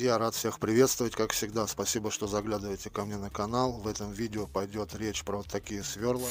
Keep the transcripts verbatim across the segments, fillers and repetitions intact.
друзья, рад всех приветствовать, как всегда. Спасибо, что заглядываете ко мне на канал. В этом видео пойдет речь про вот такие сверла.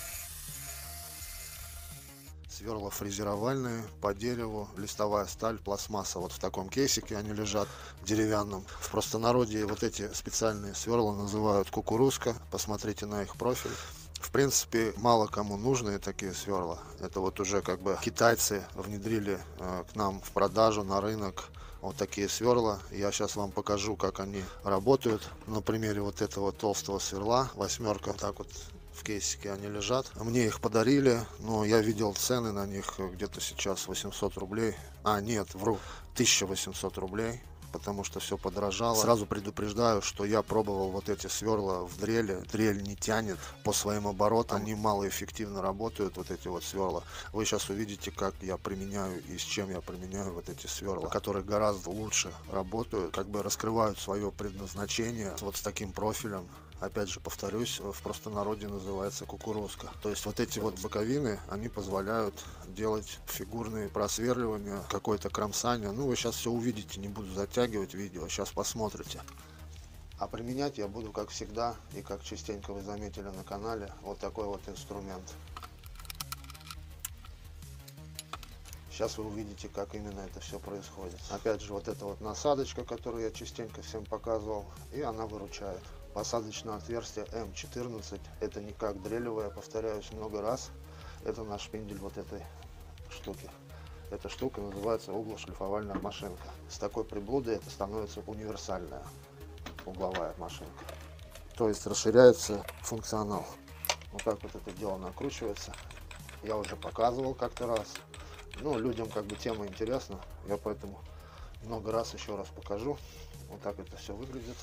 Сверла фрезеровальные, по дереву, листовая сталь, пластмасса. Вот в таком кейсике они лежат, деревянном. В простонародье вот эти специальные сверла называют кукурузка. Посмотрите на их профиль. В принципе, мало кому нужны такие сверла. Это вот уже как бы китайцы внедрили э, к нам в продажу, на рынок. Вот такие сверла. Я сейчас вам покажу, как они работают. На примере вот этого толстого сверла, восьмерка, так вот в кейсике они лежат. Мне их подарили, но я видел цены на них где-то сейчас восемьсот рублей. А, нет, вру, тысяча восемьсот рублей. Потому что все подорожало. Сразу предупреждаю, что я пробовал вот эти сверла в дрели. Дрель не тянет по своим оборотам. Они малоэффективно работают, вот эти вот сверла. Вы сейчас увидите, как я применяю и с чем я применяю вот эти сверла, которые гораздо лучше работают, как бы раскрывают свое предназначение вот с таким профилем. Опять же повторюсь, в простонародье называется кукурузка. То есть вот эти вот боковины, они позволяют делать фигурные просверливания, какое-то кромсание. Ну вы сейчас все увидите, не буду затягивать видео, сейчас посмотрите. А применять я буду, как всегда, и как частенько вы заметили на канале, вот такой вот инструмент. Сейчас вы увидите, как именно это все происходит. Опять же, вот эта вот насадочка, которую я частенько всем показывал, и она выручает. Посадочное отверстие эм четырнадцать, это не как дрелевое, повторяюсь много раз, это наш шпиндель вот этой штуки. Эта штука называется углошлифовальная машинка. С такой приблудой это становится универсальная угловая машинка. То есть расширяется функционал. Вот так вот это дело накручивается. Я уже показывал как-то раз. Ну, людям как бы тема интересна, я поэтому много раз еще раз покажу. Вот так это все выглядит.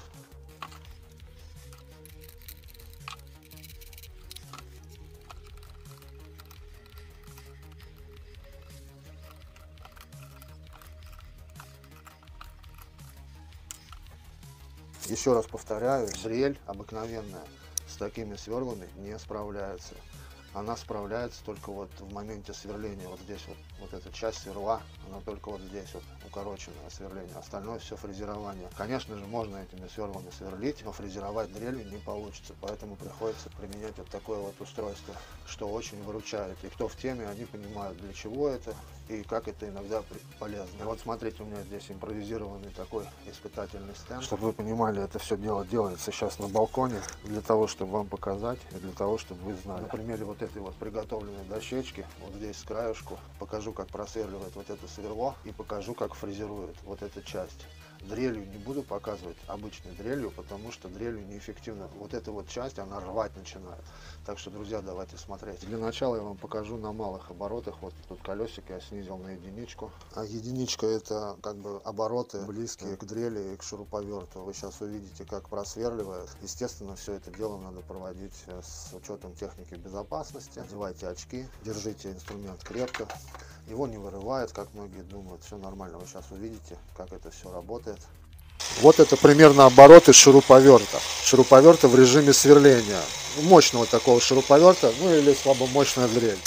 Еще раз повторяю, дрель обыкновенная с такими сверлами не справляется. Она справляется только вот в моменте сверления. Вот здесь вот, вот эта часть сверла, она только вот здесь вот укороченное сверление. Остальное все фрезерование. Конечно же, можно этими сверлами сверлить, но фрезеровать дрелью не получится. Поэтому приходится применять вот такое вот устройство, что очень выручает. И кто в теме, они понимают, для чего это и как это иногда полезно. И вот смотрите, у меня здесь импровизированный такой испытательный стенд. Чтобы вы понимали, это все дело делается сейчас на балконе для того, чтобы вам показать и для того, чтобы вы знали. На примере вот этой вот приготовленной дощечки, вот здесь с краешку, покажу, как просверливает вот это сверло и покажу, как фрезерует вот эта часть. Дрелью не буду показывать, обычной дрелью, потому что дрелью неэффективно. Вот эта вот часть, она рвать начинает. Так что, друзья, давайте смотреть. Для начала я вам покажу на малых оборотах. Вот тут колесико я снизил на единичку. А единичка — это как бы обороты близкие к дрели и к шуруповерту. Вы сейчас увидите, как просверливает. Естественно, все это дело надо проводить с учетом техники безопасности. Одевайте очки, держите инструмент крепко. Его не вырывает, как многие думают. Все нормально. Вы сейчас увидите, как это все работает. Вот это примерно обороты шуруповерта. Шуруповерта в режиме сверления. Мощного такого шуруповерта, ну или слабомощная дрель.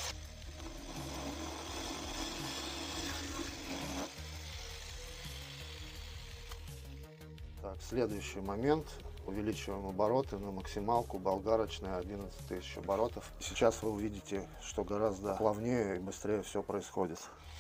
Так, следующий момент. Увеличиваем обороты на максималку, болгарочная, одиннадцать тысяч оборотов. Сейчас вы увидите, что гораздо плавнее и быстрее все происходит.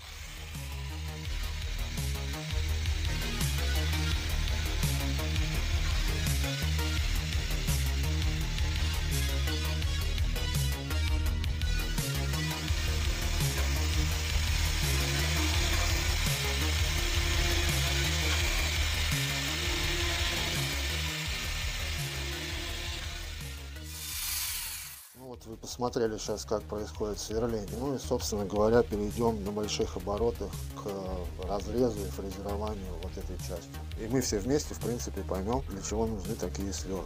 Вот вы посмотрели сейчас, как происходит сверление. Ну и, собственно говоря, перейдем на больших оборотах к разрезу и фрезерованию вот этой части. И мы все вместе, в принципе, поймем, для чего нужны такие сверла.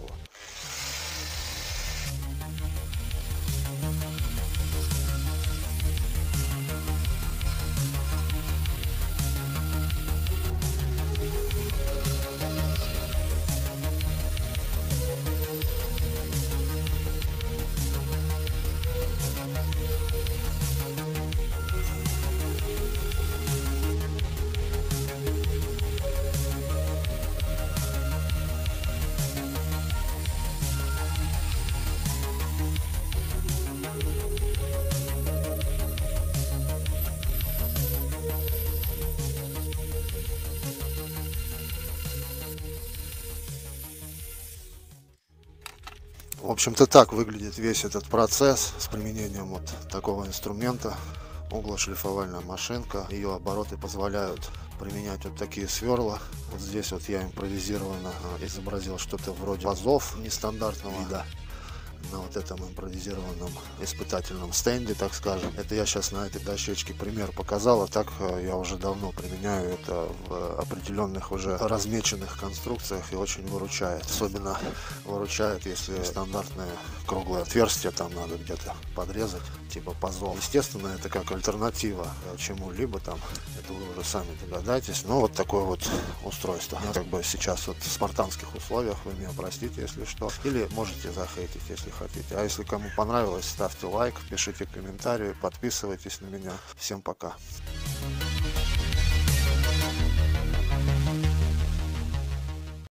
В общем-то, так выглядит весь этот процесс с применением вот такого инструмента. Углошлифовальная машинка. Ее обороты позволяют применять вот такие сверла. Вот здесь вот я импровизированно изобразил что-то вроде вазов нестандартного вида на вот этом импровизированном испытательном стенде, так скажем. Это я сейчас на этой дощечке пример показал, а так я уже давно применяю это в определенных уже размеченных конструкциях и очень выручает. Особенно выручает, если стандартное круглое отверстие там надо где-то подрезать, типа пазов. Естественно, это как альтернатива чему-либо там, это вы уже сами догадаетесь. Но вот такое вот устройство. Как бы сейчас вот в спартанских условиях, вы меня простите, если что. Или можете захейтить, если хотите. А если кому понравилось, ставьте лайк, пишите комментарии, подписывайтесь на меня. Всем пока.